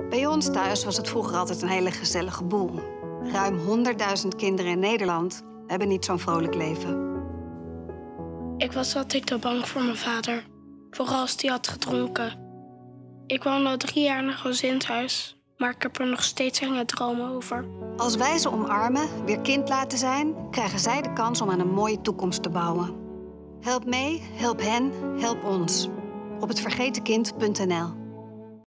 Bij ons thuis was het vroeger altijd een hele gezellige boel. Ruim 100.000 kinderen in Nederland hebben niet zo'n vrolijk leven. Ik was altijd te bang voor mijn vader. Vooral als hij had gedronken. Ik woon al 3 jaar in een gezinshuis. Maar ik heb er nog steeds enge dromen over. Als wij ze omarmen, weer kind laten zijn, krijgen zij de kans om aan een mooie toekomst te bouwen. Help mee, help hen, help ons. Op hetvergetenkind.nl